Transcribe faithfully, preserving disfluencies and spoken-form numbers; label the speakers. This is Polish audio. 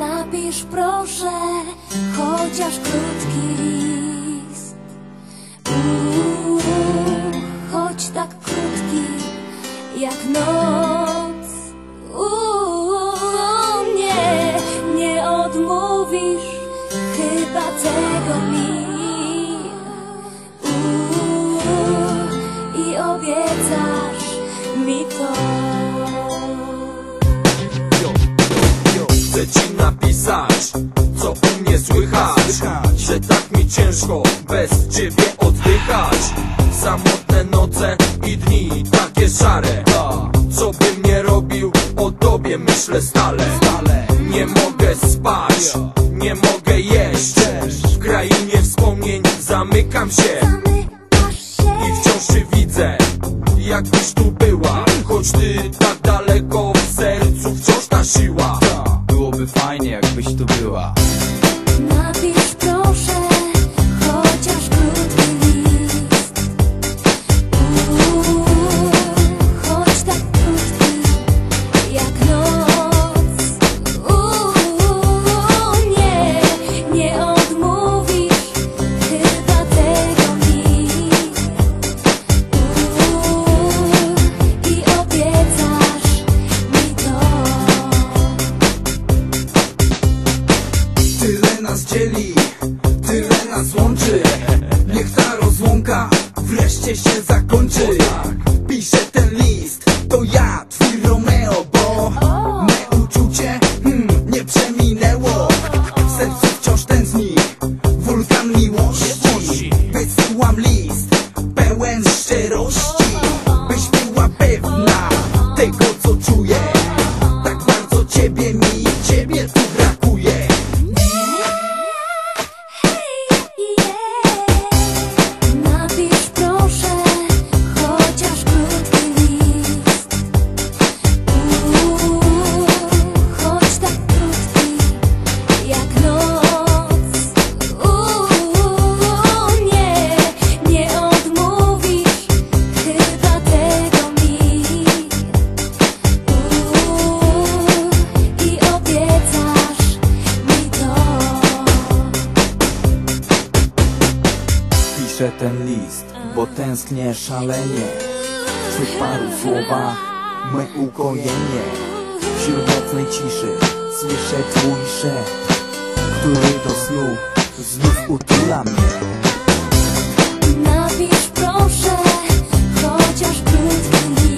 Speaker 1: Napisz proszę chociaż krótki list. Uuu, choć tak krótki jak noc. Uuu, nie, nie odmówisz chyba tego mi. Uuu, i obiecasz mi to.
Speaker 2: Chcę ci napisać, co u mnie słychać, że tak mi ciężko bez ciebie oddychać. Samotne noce i dni takie szare, co bym nie robił, o tobie myślę stale. Nie mogę spać, nie mogę jeść, w krainie wspomnień zamykam się i wciąż cię widzę, jakbyś tu była, choć ty tak daleko, w sercu wciąż ta siła.
Speaker 3: Byłoby fajnie, jakbyś tu była.
Speaker 1: Napisz proszę chociaż krótki list. Uuu, choć tak krótki jak noc. Uuu, nie, nie odmówisz chyba tego mi. Uuu, i obiecasz mi to.
Speaker 3: Tyle nas dzieli, tyle nas łączy. Niech ta rozłąka wreszcie się zakończy. Piszę ten list, to ja, twój Romeo, bo me uczucie hmm, nie przeminęło. W sercu wciąż tętni wulkan miłości. Wysyłam list pełen szczerości, byś była pewna tego, co czuję. Tak bardzo ciebie mi, ciebie tu brakuje.
Speaker 1: Napisz proszę chociaż krótki list. Uuu, choć tak krótki jak noc. Uuu, nie, nie odmówisz chyba tego mi. Uuu, i obiecasz mi to.
Speaker 3: Piszę ten list, bo tęsknię szalenie. W twych paru słowach me ukojenie. Wśród nocnej ciszy słyszę twój szept, który do snu znów utula mnie.
Speaker 1: Napisz proszę chociaż krótki list.